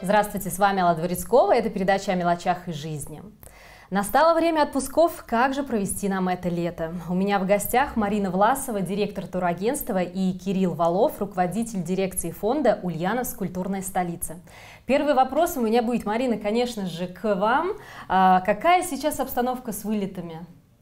Здравствуйте, с вами Алла Дворецкова, это передача о мелочах из жизни. Настало время отпусков, как же провести нам это лето? У меня в гостях Марина Власова, директор турагентства, и Кирилл Валов, руководитель дирекции фонда «Ульяновск. Культурная столица». Первый вопрос у меня будет, Марина, конечно же, к вам. Какая сейчас обстановка с вылетами?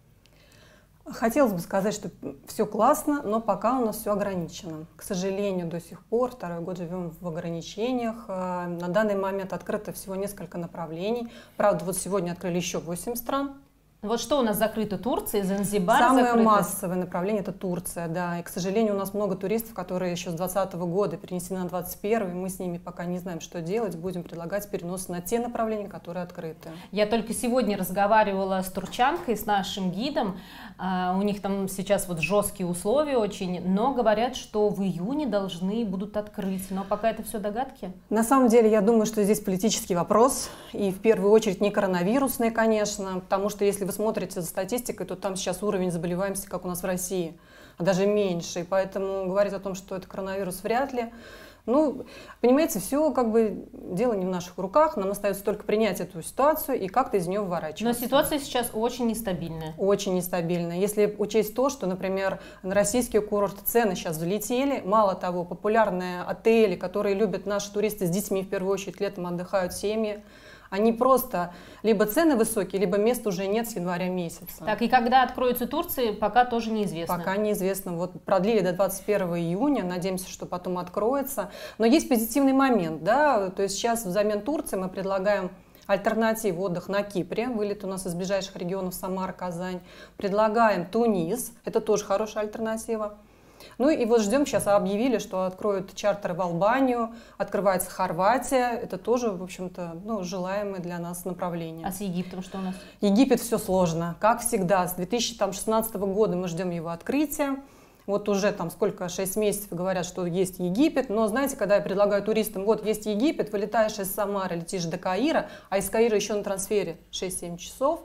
Хотелось бы сказать, что все классно, но пока у нас все ограничено. К сожалению, до сих пор, второй год живем в ограничениях. На данный момент открыто всего несколько направлений. Правда, вот сегодня открыли еще 8 стран. Вот что у нас закрыто? Турция, Занзибар Самое закрыто? массовое направление – это Турция, да. И, к сожалению, у нас много туристов, которые еще с 2020 года перенесли на 2021, и мы с ними пока не знаем, что делать. Будем предлагать перенос на те направления, которые открыты. Я только сегодня разговаривала с турчанкой, с нашим гидом. У них там сейчас вот жесткие условия очень, но говорят, что в июне должны будут открыть. Но пока это все догадки? На самом деле, я думаю, что здесь политический вопрос. И в первую очередь не коронавирусный, конечно, потому что если вы смотрите за статистикой, то там сейчас уровень заболеваемости, как у нас в России, а даже меньше. И поэтому говорить о том, что это коронавирус, вряд ли. Ну, понимаете, все как бы дело не в наших руках. Нам остается только принять эту ситуацию и как-то из нее выворачиваться. Но ситуация сейчас очень нестабильная. Очень нестабильная. Если учесть то, что, например, на российские курорты цены сейчас взлетели, мало того, популярные отели, которые любят наши туристы с детьми, в первую очередь летом отдыхают семьи, они просто либо цены высокие, либо мест уже нет с января месяца. Так, и когда откроются Турции, пока тоже неизвестно. Пока неизвестно. Вот продлили до 21 июня, надеемся, что потом откроется. Но есть позитивный момент, да, то есть сейчас взамен Турции мы предлагаем альтернативу отдых на Кипре, вылет у нас из ближайших регионов Самара, Казань. Предлагаем Тунис, это тоже хорошая альтернатива. Ну и вот ждем, сейчас объявили, что откроют чартеры в Албанию, открывается Хорватия, это тоже, в общем-то, желаемое для нас направление. А с Египтом что у нас? Египет все сложно, как всегда, с 2016 года мы ждем его открытия. Вот уже там сколько, 6 месяцев говорят, что есть Египет, но знаете, когда я предлагаю туристам, вот есть Египет, вылетаешь из Самары, летишь до Каира, а из Каира еще на трансфере 6-7 часов,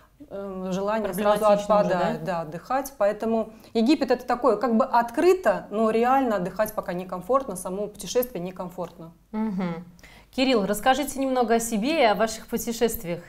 желание сразу отпадает, да, отдыхать. Поэтому Египет это такое, как бы открыто, но реально отдыхать пока некомфортно, само путешествие некомфортно. Угу. Кирилл, расскажите немного о себе и о ваших путешествиях.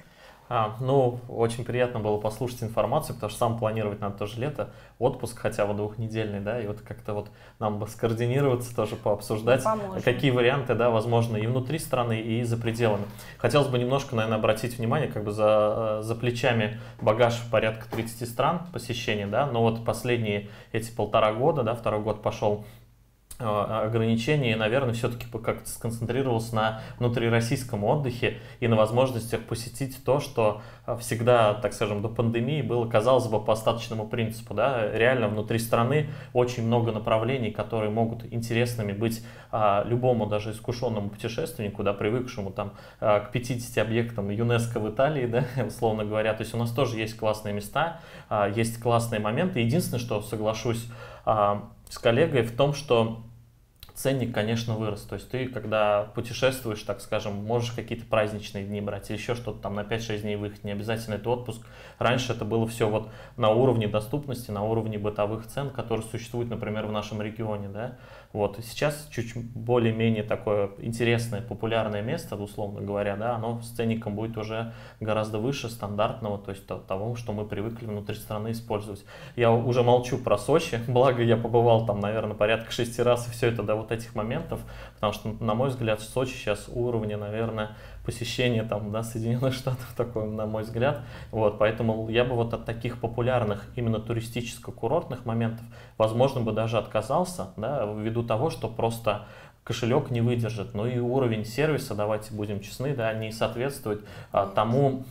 Очень приятно было послушать информацию, потому что сам планировать надо тоже лето, отпуск хотя бы двухнедельный, да, и вот как-то вот нам бы скоординироваться тоже, пообсуждать, какие варианты, да, возможно, и внутри страны, и за пределами. Хотелось бы немножко, наверное, обратить внимание, как бы за плечами багаж порядка 30 стран посещения, да, но вот последние эти 1,5 года, да, второй год пошел, ограничений, и, наверное, все-таки как-то сконцентрировался на внутрироссийском отдыхе и на возможностях посетить то, что всегда, так скажем, до пандемии было, казалось бы, по остаточному принципу. Да? Реально внутри страны очень много направлений, которые могут интересными быть любому, даже искушенному путешественнику, да, привыкшему там, к 50 объектам ЮНЕСКО в Италии, да, условно говоря. То есть у нас тоже есть классные места, есть классные моменты. Единственное, что соглашусь с коллегой в том, что ценник, конечно, вырос. То есть ты, когда путешествуешь, так скажем, можешь какие-то праздничные дни брать или еще что-то там на 5-6 дней выехать, не обязательно это отпуск. Раньше это было все вот на уровне доступности, на уровне бытовых цен, которые существуют, например, в нашем регионе, да. Вот. Сейчас чуть более-менее такое интересное, популярное место, условно говоря, да, оно с ценником будет уже гораздо выше стандартного, то есть того, что мы привыкли внутри страны использовать. Я уже молчу про Сочи, благо я побывал там, наверное, порядка 6 раз, и все это до вот этих моментов, потому что, на мой взгляд, в Сочи сейчас уровня, наверное, посещения там, да, Соединенных Штатов такой, на мой взгляд. Вот, поэтому я бы вот от таких популярных именно туристическо-курортных моментов, возможно, бы даже отказался, да, ввиду того, что просто кошелек не выдержит. Ну и уровень сервиса, давайте будем честны, да, не соответствует тому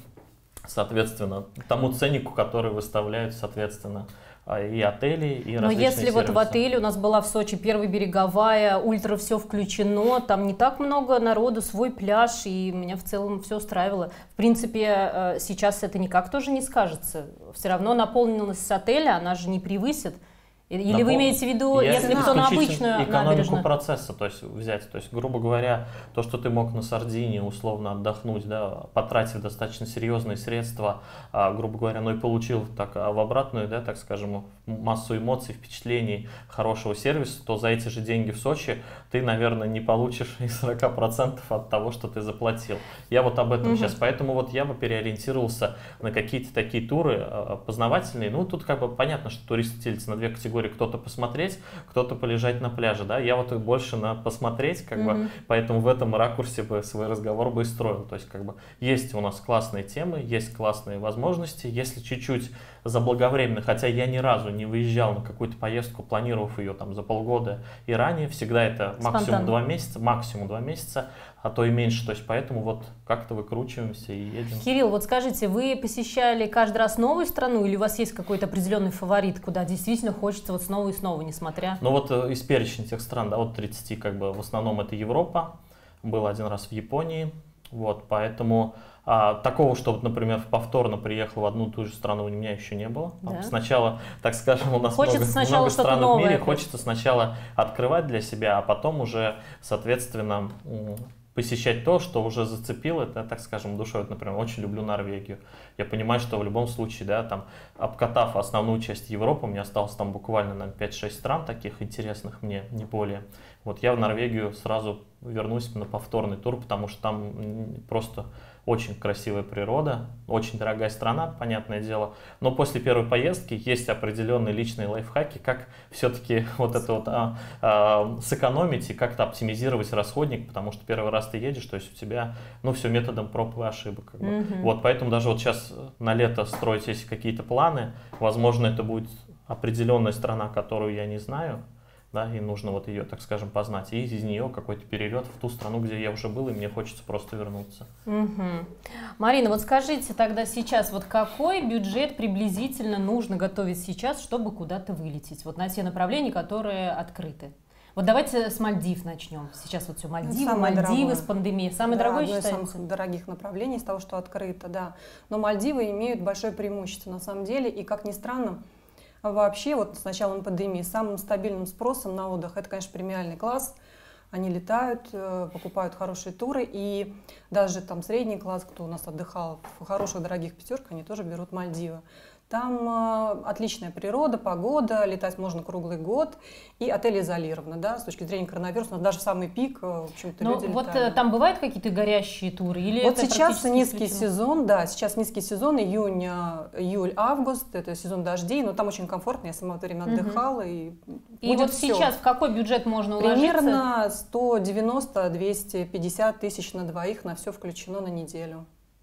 ценнику, который выставляют, соответственно, и отели, и различные Но если сервисы. вот в отеле у нас была в Сочи первая береговая, ультра все включено, там не так много народу, свой пляж, и меня в целом все устраивало. В принципе, сейчас это никак тоже не скажется. Все равно наполненность отеля, она же не превысит Или вы имеете в виду, если кто на обычную экономику набережную? Процесса, то есть взять, то есть, грубо говоря, то, что ты мог на Сардинии условно отдохнуть, да, потратив достаточно серьезные средства, грубо говоря, но и получил так в обратную, да, так скажем, массу эмоций, впечатлений, хорошего сервиса, то за эти же деньги в Сочи ты, наверное, не получишь и 40% от того, что ты заплатил. Я вот об этом сейчас, поэтому вот я бы переориентировался на какие-то такие туры познавательные. Ну, тут как бы понятно, что туристы делятся на две категории: кто-то посмотреть, кто-то полежать на пляже, да, я вот больше на посмотреть, как бы, поэтому в этом ракурсе бы свой разговор бы и строил, то есть, как бы, есть у нас классные темы, есть классные возможности, если чуть-чуть заблаговременно, хотя я ни разу не выезжал на какую-то поездку, планировав ее там за полгода и ранее, всегда это максимум 2 месяца, а то и меньше, то есть поэтому вот как-то выкручиваемся и едем. Кирилл, вот скажите, вы посещали каждый раз новую страну или у вас есть какой-то определенный фаворит, куда действительно хочется вот снова и снова, несмотря? Ну вот из перечня тех стран, да, вот 30, как бы в основном это Европа, был один раз в Японии, вот, поэтому такого, что, вот, например, повторно приехал в одну и ту же страну, у меня еще не было. Да. Сначала, так скажем, у нас много стран в мире, хочется сначала открывать для себя, а потом уже, соответственно, посещать то, что уже зацепило, это, так скажем, душой. Вот, например, очень люблю Норвегию. Я понимаю, что в любом случае, да, там, обкатав основную часть Европы, у меня осталось там буквально, наверное, 5-6 стран таких интересных мне, не более. Вот я в Норвегию сразу вернусь на повторный тур, потому что там просто очень красивая природа, очень дорогая страна, понятное дело. Но после первой поездки есть определенные личные лайфхаки, как все-таки вот это вот сэкономить и как-то оптимизировать расходник, потому что первый раз ты едешь, то есть у тебя, ну, все методом проб и ошибок. Как бы. Вот поэтому даже вот сейчас на лето строить есть какие-то планы, возможно, это будет определенная страна, которую я не знаю, да, и нужно вот ее, так скажем, познать, и из нее какой-то перелет в ту страну, где я уже был, и мне хочется просто вернуться. Марина, вот скажите тогда сейчас, вот какой бюджет приблизительно нужно готовить сейчас, чтобы куда-то вылететь, вот на те направления, которые открыты? Вот давайте с Мальдив начнем. Сейчас вот все Мальдивы с пандемией. Самое дорогое считается? Одно из самых дорогих направлений из того, что открыто, да. Но Мальдивы имеют большое преимущество на самом деле, и, как ни странно, вообще, вот с началом пандемии самым стабильным спросом на отдых это, конечно, премиальный класс. Они летают, покупают хорошие туры, и даже там средний класс, кто у нас отдыхал в хороших дорогих пятерках, они тоже берут Мальдивы. Там отличная природа, погода, летать можно круглый год, и отель изолированы, да, с точки зрения коронавируса, даже в самый пик, в общем-то, люди вот летали. Там бывают какие-то горящие туры? Или вот это сейчас низкий сезон, да, сейчас низкий сезон, июнь, июль, август, это сезон дождей, но там очень комфортно, я сама в это время отдыхала. И вот все. Сейчас в какой бюджет можно уложиться? Примерно 190-250 тысяч на двоих, на все включено на неделю.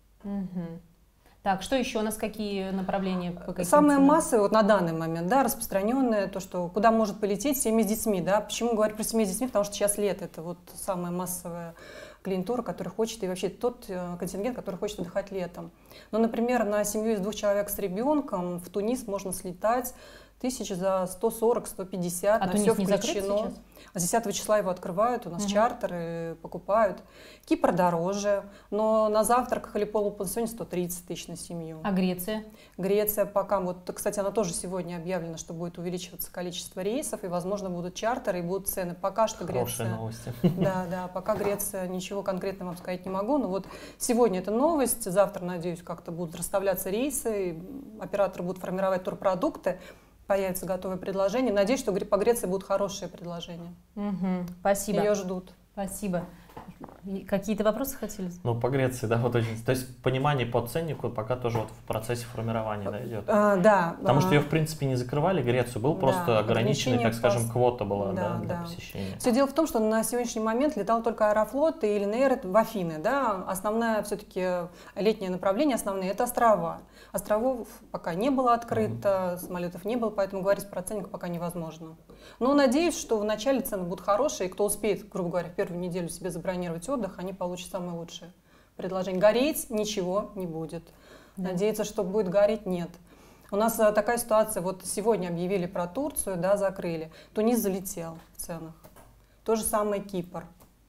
Так, что еще у нас, какие направления? Самое массовое вот на данный момент, да, распространенное, то, что куда может полететь семьи с детьми, да. Почему говорю про семьи с детьми? Потому что сейчас лето, это вот самая массовая клиентура, которая хочет, и вообще тот контингент, который хочет отдыхать летом. Ну, например, на семью из 2 человек с ребенком в Тунис можно слетать тысяч за 140-150, на все включено. С 10 числа его открывают, у нас чартеры покупают. Кипр дороже, но на завтраках или полупансионе 130 тысяч на семью. А Греция? Греция пока, вот, кстати, она тоже сегодня объявлена, что будет увеличиваться количество рейсов, и, возможно, будут чартеры, и будут цены. Пока что Греция... Хорошие новости. Да, пока Греция, ничего конкретного вам сказать не могу, но вот сегодня это новость, завтра, надеюсь, как-то будут расставляться рейсы, операторы будут формировать турпродукты, появятся готовые предложения. Надеюсь, что по Греции будут хорошие предложения. Спасибо. Ее ждут. Спасибо. Какие-то вопросы хотели? Ну, по Греции, да, вот очень. То есть понимание по ценнику пока тоже вот в процессе формирования, да, идет. Да. Потому что ее, в принципе, не закрывали, Грецию, был просто ограниченный, так скажем, квота была для посещения. Все дело в том, что на сегодняшний момент летал только Аэрофлот и Линэйр в Афины, да. Основное все-таки летнее направление, основные, это острова. Островов пока не было открыто, самолетов не было, поэтому говорить про ценник пока невозможно. Но надеюсь, что в начале цены будут хорошие, и кто успеет, грубо говоря, в первую неделю себе забронировать отдых, они получат самое лучшее предложение. Гореть ничего не будет. Надеяться, что будет гореть, нет. У нас такая ситуация, вот сегодня объявили про Турцию, да, закрыли. Тунис залетел в ценах. То же самое Кипр.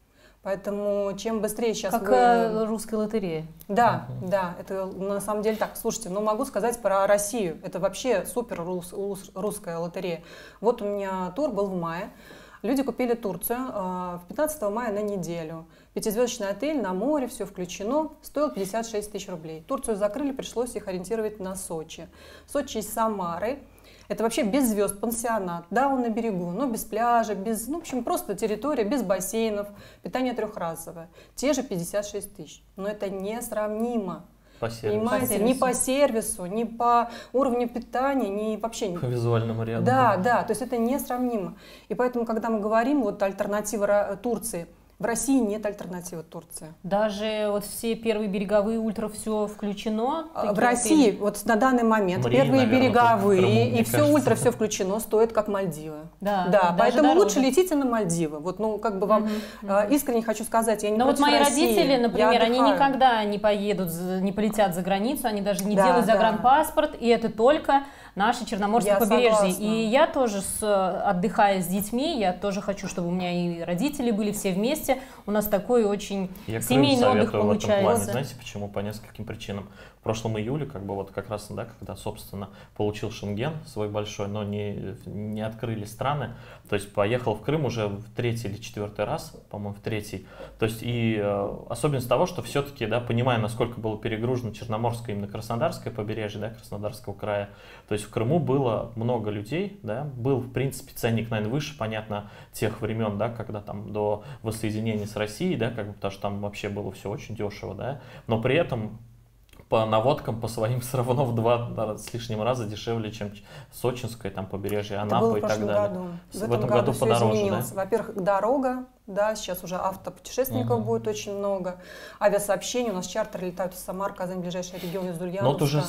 Поэтому чем быстрее сейчас Как русская лотерея. Да, да, это на самом деле так. Слушайте, ну могу сказать про Россию. Это вообще супер русская лотерея. Вот у меня тур был в мае. Люди купили Турцию 15 мая на неделю. Пятизвездочный отель на море, все включено, стоил 56 тысяч рублей. Турцию закрыли, пришлось их ориентировать на Сочи. Сочи из Самары. Это вообще без звезд, пансионат. Да, он на берегу, но без пляжа, без, ну, в общем, просто территория, без бассейнов, питание трехразовое. Те же 56 тысяч. Но это несравнимо. По сервису. Понимаете, ни по сервису, ни по уровню питания, ни вообще. По визуальному ряду. Да, да, то есть это несравнимо. И поэтому, когда мы говорим, вот альтернатива Турции, в России нет альтернативы Турции. Даже вот все первые береговые ультра все включено? В России вот на данный момент Марии, первые наверное, береговые Крыму, и все кажется. ультра все включено стоит как Мальдивы. Да, Да, поэтому дороже. лучше летите на Мальдивы. Вот, ну, как бы вам искренне хочу сказать, я не Но вот против мои России, родители, я например, они отдыхаю. никогда не поедут, не полетят за границу, они даже не Да, делают да. загранпаспорт, и это только наше Черноморское Я побережье. согласна. И я тоже, отдыхая с детьми, я тоже хочу, чтобы у меня и родители были все вместе. У нас такой очень Я семейный отдых советую в этом плане. получается. Знаете почему? По нескольким причинам. В прошлом июле, как бы вот как раз, да, когда, собственно, получил Шенген свой большой, но не открыли страны, то есть поехал в Крым уже в 3-й или 4-й раз, по-моему, в 3-й. То есть и особенность того, что все-таки, да, понимая, насколько было перегружено Черноморское, именно Краснодарское побережье, да, Краснодарского края, то есть в Крыму было много людей, да, был, в принципе, ценник, наверное, выше, понятно, тех времен, да, когда там до воссоединения с Россией, да, как бы, потому что там вообще было все очень дешево, да, но при этом по наводкам, по своим все равно в 2 с лишним раза дешевле, чем сочинское, там, побережье Анапы и так далее. В этом году все подороже, изменилось. да? Во-первых, дорога, да, сейчас уже автопутешественников будет очень много. Авиасообщение, у нас чартеры летают из Самары, Казань, ближайший регион, из Ульяновска. Но вот уже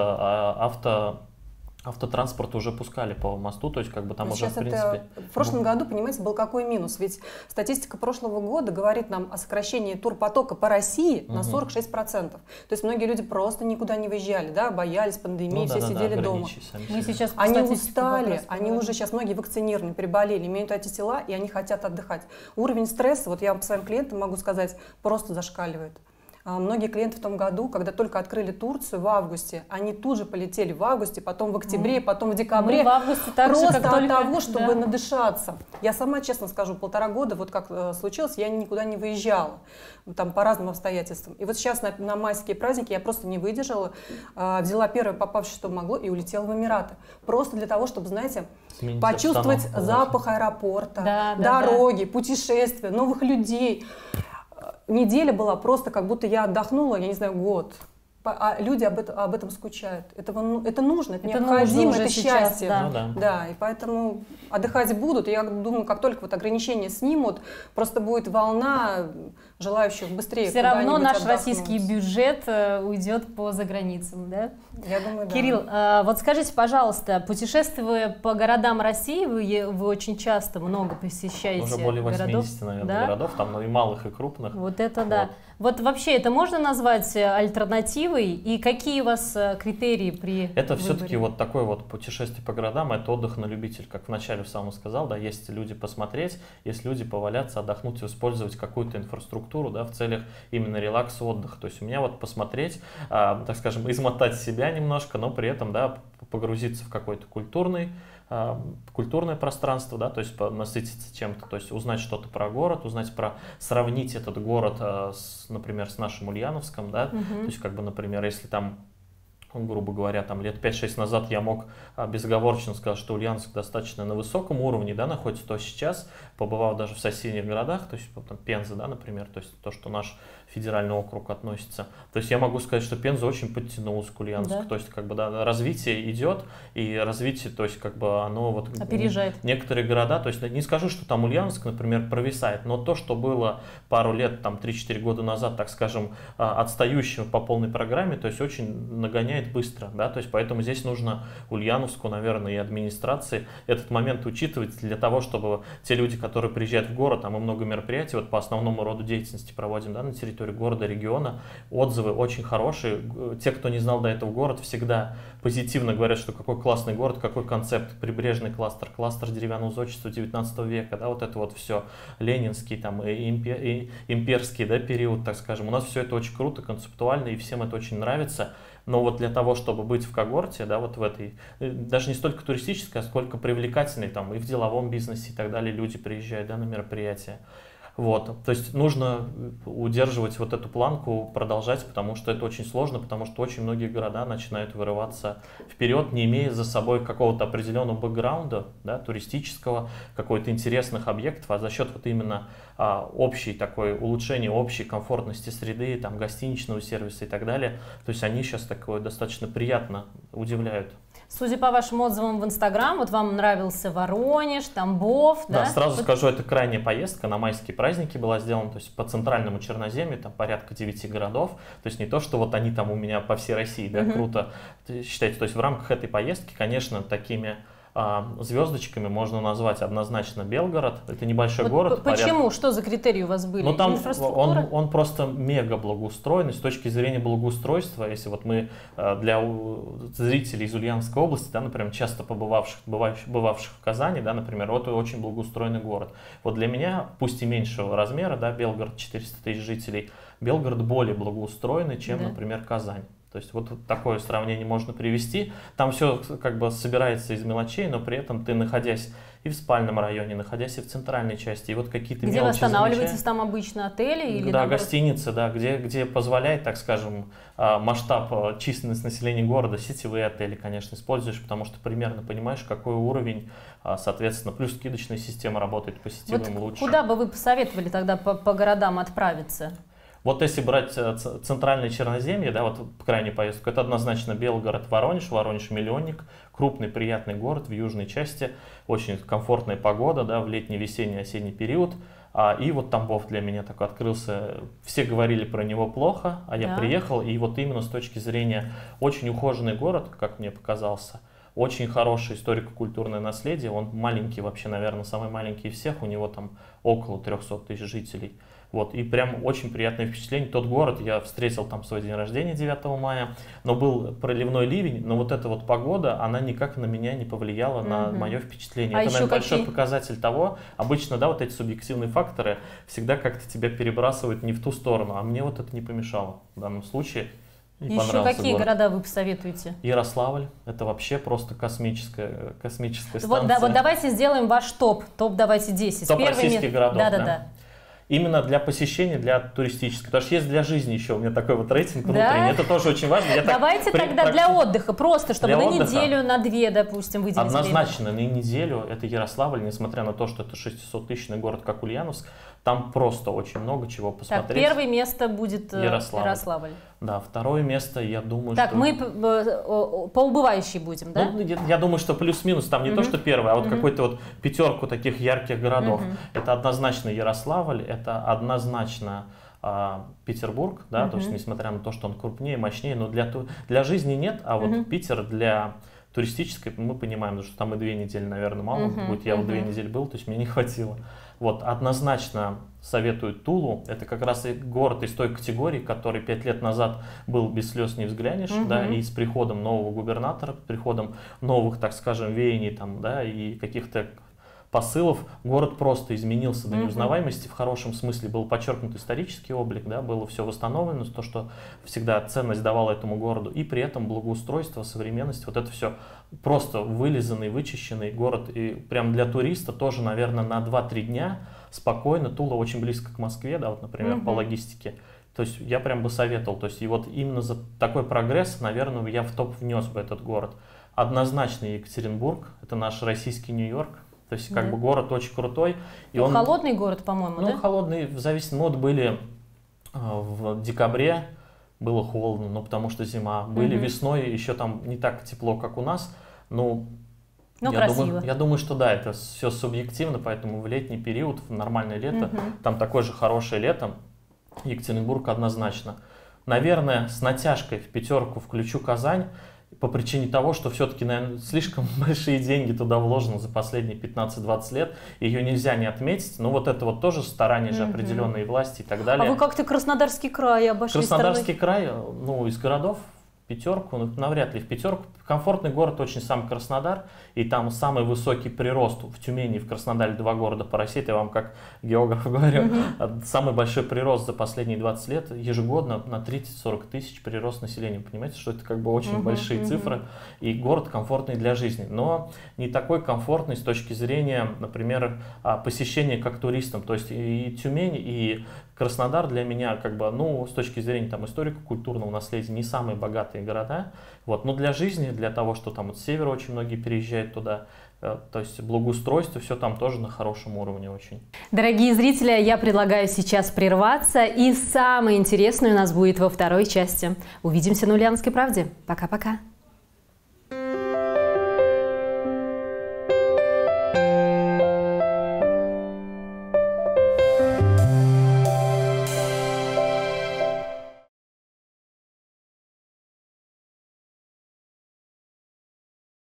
автотранспорт уже пускали по мосту, то есть как бы там уже, в принципе... В прошлом году, понимаете, был какой минус? Ведь статистика прошлого года говорит нам о сокращении турпотока по России на 46%. То есть многие люди просто никуда не выезжали, да, боялись пандемии, все сидели дома. Мы сейчас они устали, они уже сейчас многие вакцинированы, переболели, имеют антитела, и они хотят отдыхать. Уровень стресса, вот я по своим клиентам могу сказать, просто зашкаливает. Многие клиенты в том году, когда только открыли Турцию в августе, они тут же полетели в августе, потом в октябре, потом в декабре. Мы в августе так просто же, как от только... того, чтобы да. надышаться. Я сама, честно скажу, 1,5 года, вот как случилось, я никуда не выезжала, там по разным обстоятельствам. И вот сейчас на майские праздники я просто не выдержала, взяла первое попавшее, что могло, и улетела в Эмираты. Просто для того, чтобы, знаете, почувствовать запах аэропорта, дороги, путешествия, новых людей. Неделя была просто, как будто я отдохнула, я не знаю, год. А люди об этом скучают. Это нужно, это необходимо, это счастье. Да, и поэтому отдыхать будут. Я думаю, как только вот ограничения снимут, просто будет волна желающих быстрее. Все равно наш российский бюджет уйдет по заграницам, да? Я думаю, да. Кирилл, вот скажите, пожалуйста, путешествуя по городам России, вы очень часто много посещаете уже более 80, городов, наверное, да? городов, там и малых, и крупных. Вот это да. Вот вообще это можно назвать альтернативой? И какие у вас критерии при Это выборе? все-таки вот такое вот путешествие по городам, это отдых на любитель, как вначале сам сказал, да, есть люди посмотреть, есть люди поваляться, отдохнуть и использовать какую-то инфраструктуру, да, в целях именно релакса, отдыха. То есть у меня вот посмотреть, так скажем, измотать себя немножко, но при этом, да, погрузиться в какой-то культурное пространство, да, то есть насытиться чем-то, то есть узнать что-то про город, сравнить этот город, например, с нашим Ульяновском, да, то есть как бы, например, если там, грубо говоря, там лет 5-6 назад я мог безоговорочно сказать, что Ульяновск достаточно на высоком уровне, да, находится, то сейчас, побывав даже в соседних городах, то есть там Пенза, да, например, то есть то, что наш федеральный округ относится, то есть я могу сказать, что Пенза очень подтянулась к Ульяновску, да. То есть как бы, да, развитие идет, и развитие, то есть как бы оно вот опережает некоторые города, то есть не скажу, что там Ульяновск, например, провисает, но то, что было пару лет, там 3-4 года назад, так скажем, отстающим по полной программе, то есть очень нагоняет быстро, да, то есть поэтому здесь нужно Ульяновску, наверное, и администрации этот момент учитывать для того, чтобы те люди, которые приезжают в город, а мы много мероприятий вот по основному роду деятельности проводим, да, на территории территории города, региона. Отзывы очень хорошие. Те, кто не знал до этого город, всегда позитивно говорят, что какой классный город, какой концепт, прибрежный кластер, кластер деревянного зодчества 19 века, да, вот это вот все, ленинский, там, и имперский, да, период, так скажем. У нас все это очень круто, концептуально, и всем это очень нравится. Но вот для того, чтобы быть в когорте, да, вот в этой, даже не столько туристической, а сколько привлекательной, там, и в деловом бизнесе и так далее, люди приезжают, да, на мероприятия. Вот, то есть нужно удерживать вот эту планку, продолжать, потому что это очень сложно, потому что очень многие города начинают вырываться вперед, не имея за собой какого-то определенного бэкграунда, да, туристического, какой-то интересных объектов, а за счет вот именно общей такой улучшения общей комфортности среды, там, гостиничного сервиса и так далее. То есть они сейчас такое достаточно приятно удивляют. Судя по вашим отзывам в Инстаграм, вот вам нравился Воронеж, Тамбов, да? Да, сразу скажу, это крайняя поездка на майские праздники была сделана, то есть по центральному Черноземью, там порядка 9 городов, то есть не то, что вот они там у меня по всей России, да, круто считайте, то есть в рамках этой поездки, конечно, такими звездочками можно назвать однозначно Белгород. Это небольшой город. Почему? Что за критерии у вас были? Ну, там он просто мега благоустроенный. С точки зрения благоустройства, если вот мы для зрителей из Ульяновской области, да, например, часто бывавших в Казани, да, например, вот очень благоустроенный город. Вот для меня, пусть и меньшего размера, да, Белгород 400 тысяч жителей, Белгород более благоустроенный, чем, например, Казань. То есть вот такое сравнение можно привести. Там все как бы собирается из мелочей, но при этом ты, находясь и в спальном районе, находясь и в центральной части, и вот какие-то мелочи. Где вы останавливаетесь, там обычно отели? Или да, гостиницы, да, где позволяет, так скажем, масштаб, численность населения города, сетевые отели, конечно, используешь, потому что примерно понимаешь, какой уровень, соответственно, плюс скидочная система работает по сетевым лучше. Куда бы вы посоветовали тогда по городам отправиться? Вот если брать центральное Черноземье, да, вот крайнюю поездку, это однозначно Белгород, Воронеж, Воронеж-миллионник, крупный приятный город в южной части, очень комфортная погода, да, в летний, весенний, осенний период. И вот Тамбов для меня такой открылся, все говорили про него плохо, а я приехал, и вот именно с точки зрения очень ухоженный город, как мне показался, очень хорошее историко-культурное наследие, он маленький вообще, наверное, самый маленький из всех, у него там около 300 тысяч жителей. Вот, и прям очень приятное впечатление. Тот город, я встретил там свой день рождения 9 мая, но был проливной ливень, но вот эта вот погода, она никак на меня не повлияла на мое впечатление. Это, наверное, большой показатель того, обычно, да, вот эти субъективные факторы всегая как-то тебя перебрасывают не в ту сторону, а мне вот это не помешало в данном случае. Еще какие города вы посоветуете? Ярославль, это вообще просто космическая станция. Вот давайте сделаем ваш топ давайте 10. Топ российских городов, да. Именно для посещения, для туристического. Потому что есть для жизни еще у меня такой вот рейтинг внутренний. Это тоже очень важно. Давайте тогда для отдыха, просто чтобы на неделю, на 2, допустим, выделить. Однозначно на неделю это Ярославль, несмотря на то, что это 600-тысячный город, как Ульяновск, там просто очень много чего посмотреть. Так, первое место будет Ярославль. Да, второе место, я думаю, так, что... мы по убывающей будем, да? Ну, я думаю, что плюс-минус, там не то, что первое, а вот какой-то вот пятерку таких ярких городов. Это однозначно Ярославль, это однозначно Петербург, да, то есть несмотря на то, что он крупнее, мощнее, но для жизни нет, а вот Питер для туристической, мы понимаем, что там и 2 недели, наверное, мало будет. Я вот 2 недели был, то есть мне не хватило. Вот, однозначно советую Тулу. Это как раз и город из той категории, который 5 лет назад был без слез не взглянешь, да, и с приходом нового губернатора, приходом новых, так скажем, веяний там, да, и каких-то посылов, город просто изменился до неузнаваемости, в хорошем смысле был подчеркнут исторический облик, да, было все восстановлено, то, что всегда ценность давало этому городу, и при этом благоустройство, современность, вот это все просто вылизанный, вычищенный город, и прям для туриста тоже, наверное, на 2-3 дня спокойно. Тула очень близко к Москве, да, вот, например, по логистике. То есть я прям бы советовал, то есть и вот именно за такой прогресс, наверное, я в топ внес бы этот город. Однозначно Екатеринбург, это наш российский Нью-Йорк. То есть как бы город очень крутой. И он холодный город, по-моему, да? Ну, холодный, в зависимости, вот были в декабре, было холодно, ну, потому что зима. Были весной, еще там не так тепло, как у нас, но я думаю, что да, это все субъективно, поэтому в летний период, в нормальное лето, там такое же хорошее лето, Екатеринбург однозначно. Наверное, с натяжкой в пятерку включу Казань. по причине того, что все-таки, наверное, слишком большие деньги туда вложены за последние 15-20 лет, ее нельзя не отметить. Но вот это вот тоже старания же определенные власти и так далее. А вы как-то Краснодарский край обошли Краснодарский край, ну, из городов пятерку, ну, навряд ли в пятерку. Комфортный город очень сам Краснодар, и там самый высокий прирост в Тюмени и в Краснодаре, 2 города по России, это я вам как географ говорю, самый большой прирост за последние 20 лет, ежегодно на 30-40 тысяч прирост населения. Понимаете, что это как бы очень большие цифры, и город комфортный для жизни, но не такой комфортный с точки зрения, например, посещения как туристам. То есть и Тюмень, и Краснодар для меня, как бы, ну, с точки зрения там историко-культурного наследия, не самые богатые города. Вот. Но для жизни, для того, что там вот с севера очень многие переезжают туда, то есть благоустройство, все там тоже на хорошем уровне очень. Дорогие зрители, я предлагаю сейчас прерваться, и самое интересное у нас будет во второй части. Увидимся на Ульяновской правде. Пока-пока.